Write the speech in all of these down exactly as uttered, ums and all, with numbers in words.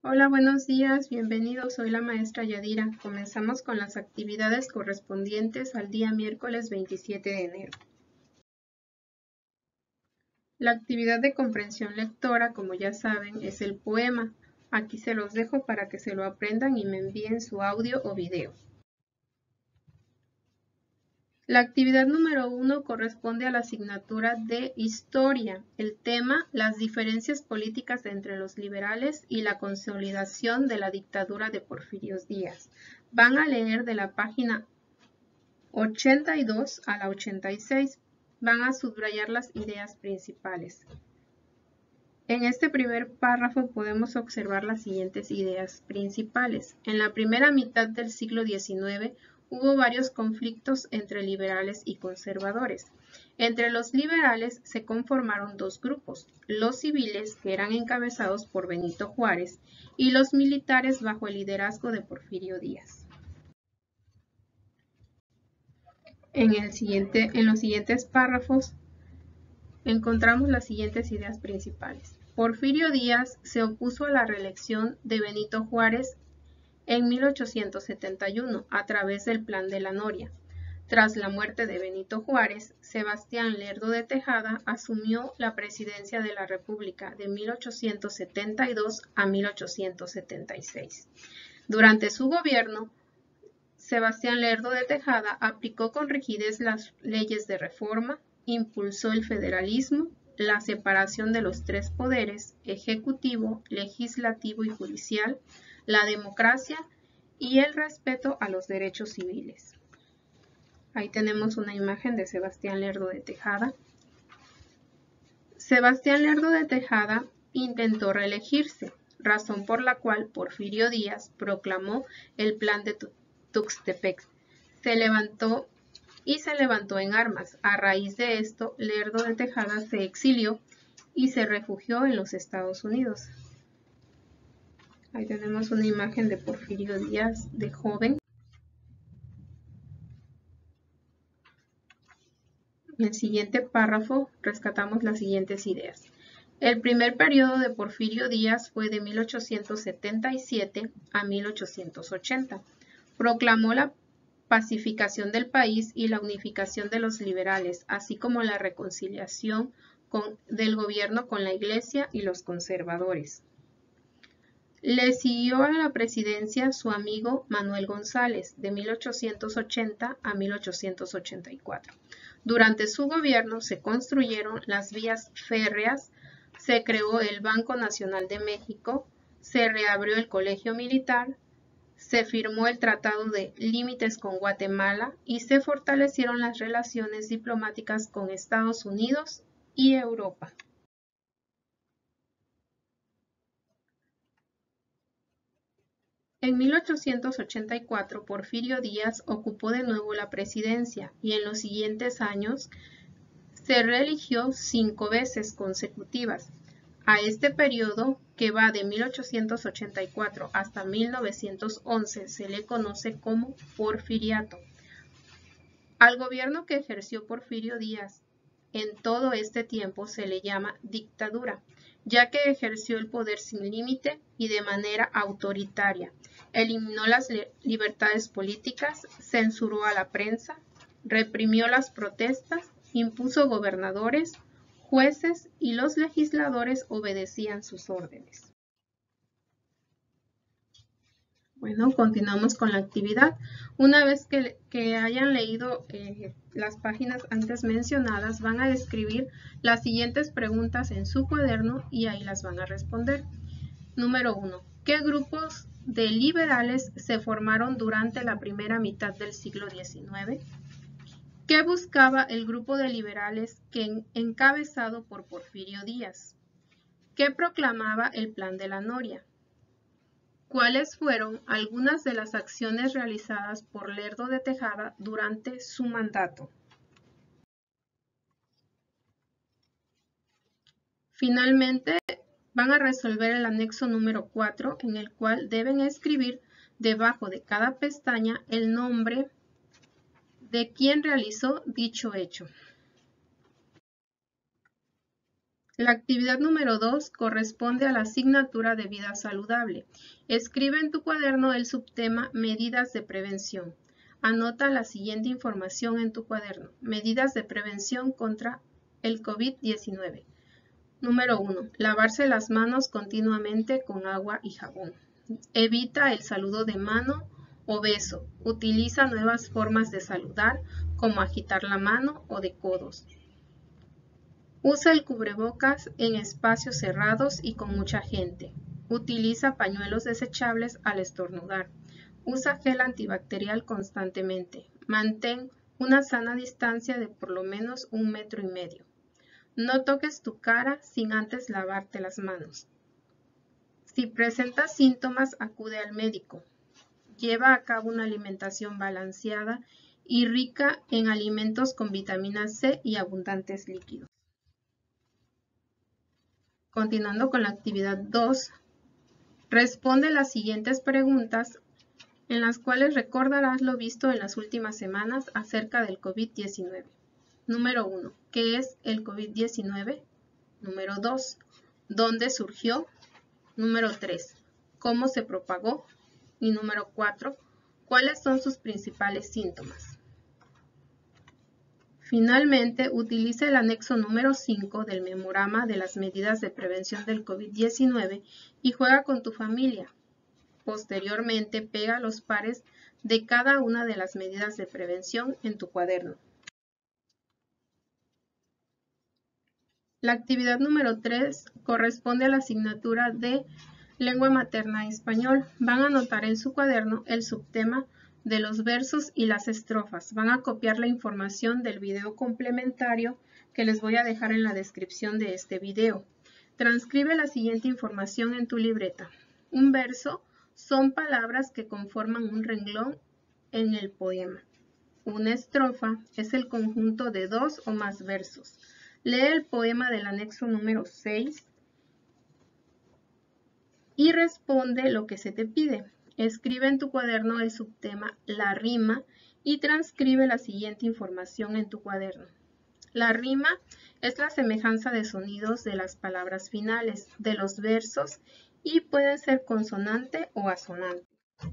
Hola, buenos días, bienvenidos. Soy la maestra Yadira. Comenzamos con las actividades correspondientes al día miércoles veintisiete de enero. La actividad de comprensión lectora, como ya saben, es el poema. Aquí se los dejo para que se lo aprendan y me envíen su audio o video. La actividad número uno corresponde a la asignatura de Historia. El tema, las diferencias políticas entre los liberales y la consolidación de la dictadura de Porfirio Díaz. Van a leer de la página ochenta y dos a la ochenta y seis. Van a subrayar las ideas principales. En este primer párrafo podemos observar las siguientes ideas principales. En la primera mitad del siglo diecinueve hubo varios conflictos entre liberales y conservadores. Entre los liberales se conformaron dos grupos, los civiles, que eran encabezados por Benito Juárez, y los militares bajo el liderazgo de Porfirio Díaz. En, el siguiente, en los siguientes párrafos encontramos las siguientes ideas principales. Porfirio Díaz se opuso a la reelección de Benito Juárez en mil ochocientos setenta y uno a través del Plan de la Noria. Tras la muerte de Benito Juárez, Sebastián Lerdo de Tejada asumió la presidencia de la República de mil ochocientos setenta y dos a mil ochocientos setenta y seis. Durante su gobierno, Sebastián Lerdo de Tejada aplicó con rigidez las leyes de reforma, impulsó el federalismo, la separación de los tres poderes, ejecutivo, legislativo y judicial, la democracia y el respeto a los derechos civiles. Ahí tenemos una imagen de Sebastián Lerdo de Tejada. Sebastián Lerdo de Tejada intentó reelegirse, razón por la cual Porfirio Díaz proclamó el Plan de Tuxtepec. Se levantó y se levantó en armas. A raíz de esto, Lerdo de Tejada se exilió y se refugió en los Estados Unidos. Ahí tenemos una imagen de Porfirio Díaz de joven. En el siguiente párrafo rescatamos las siguientes ideas. El primer periodo de Porfirio Díaz fue de mil ochocientos setenta y siete a mil ochocientos ochenta. Proclamó la pacificación del país y la unificación de los liberales, así como la reconciliación con, del gobierno con la Iglesia y los conservadores. Le siguió a la presidencia su amigo Manuel González, de mil ochocientos ochenta a mil ochocientos ochenta y cuatro. Durante su gobierno se construyeron las vías férreas, se creó el Banco Nacional de México, se reabrió el Colegio Militar, se firmó el Tratado de Límites con Guatemala y se fortalecieron las relaciones diplomáticas con Estados Unidos y Europa. En mil ochocientos ochenta y cuatro, Porfirio Díaz ocupó de nuevo la presidencia y en los siguientes años se reeligió cinco veces consecutivas. A este periodo, que va de mil ochocientos ochenta y cuatro hasta mil novecientos once, se le conoce como Porfiriato. Al gobierno que ejerció Porfirio Díaz en todo este tiempo se le llama dictadura, ya que ejerció el poder sin límite y de manera autoritaria. Eliminó las libertades políticas, censuró a la prensa, reprimió las protestas, impuso gobernadores, jueces y los legisladores obedecían sus órdenes. Bueno, continuamos con la actividad. Una vez que, que hayan leído eh, las páginas antes mencionadas, van a escribir las siguientes preguntas en su cuaderno y ahí las van a responder. Número uno. ¿Qué grupos de liberales se formaron durante la primera mitad del siglo diecinueve? ¿Qué buscaba el grupo de liberales que, encabezado por Porfirio Díaz? ¿Qué proclamaba el Plan de la Noria? ¿Cuáles fueron algunas de las acciones realizadas por Lerdo de Tejada durante su mandato? Finalmente, van a resolver el anexo número cuatro, en el cual deben escribir debajo de cada pestaña el nombre de quien realizó dicho hecho. La actividad número dos corresponde a la asignatura de vida saludable. Escribe en tu cuaderno el subtema Medidas de prevención. Anota la siguiente información en tu cuaderno. Medidas de prevención contra el COVID diecinueve. Número uno. Lavarse las manos continuamente con agua y jabón. Evita el saludo de mano o beso. Utiliza nuevas formas de saludar, como agitar la mano o de codos. Usa el cubrebocas en espacios cerrados y con mucha gente. Utiliza pañuelos desechables al estornudar. Usa gel antibacterial constantemente. Mantén una sana distancia de por lo menos un metro y medio. No toques tu cara sin antes lavarte las manos. Si presentas síntomas, acude al médico. Lleva a cabo una alimentación balanceada y rica en alimentos con vitamina C y abundantes líquidos. Continuando con la actividad dos, responde las siguientes preguntas en las cuales recordarás lo visto en las últimas semanas acerca del COVID diecinueve. Número uno. ¿Qué es el COVID diecinueve? Número dos. ¿Dónde surgió? Número tres. ¿Cómo se propagó? Y número cuatro. ¿Cuáles son sus principales síntomas? Finalmente, utiliza el anexo número cinco del memorama de las medidas de prevención del COVID diecinueve y juega con tu familia. Posteriormente, pega los pares de cada una de las medidas de prevención en tu cuaderno. La actividad número tres corresponde a la asignatura de Lengua Materna Español. Van a anotar en su cuaderno el subtema de los versos y las estrofas. Van a copiar la información del video complementario que les voy a dejar en la descripción de este video. Transcribe la siguiente información en tu libreta. Un verso son palabras que conforman un renglón en el poema. Una estrofa es el conjunto de dos o más versos. Lee el poema del anexo número seis y responde lo que se te pide. Escribe en tu cuaderno el subtema La rima y transcribe la siguiente información en tu cuaderno. La rima es la semejanza de sonidos de las palabras finales de los versos y puede ser consonante o asonante.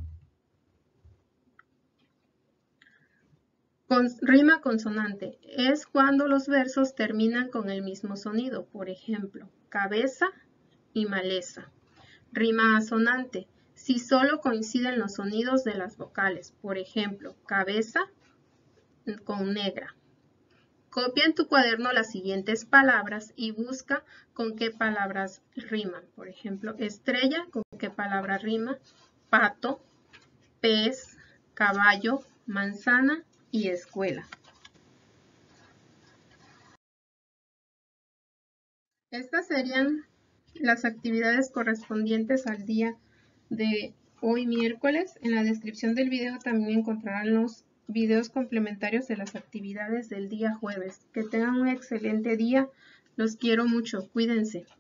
Con, rima consonante es cuando los versos terminan con el mismo sonido, por ejemplo, cabeza y maleza. Rima asonante, si solo coinciden los sonidos de las vocales, por ejemplo, cabeza con negra. Copia en tu cuaderno las siguientes palabras y busca con qué palabras riman. Por ejemplo, estrella, con qué palabra rima, pato, pez, caballo, manzana y escuela. Estas serían las actividades correspondientes al día de hoy miércoles. En la descripción del video también encontrarán los videos complementarios de las actividades del día jueves. Que tengan un excelente día. Los quiero mucho. Cuídense.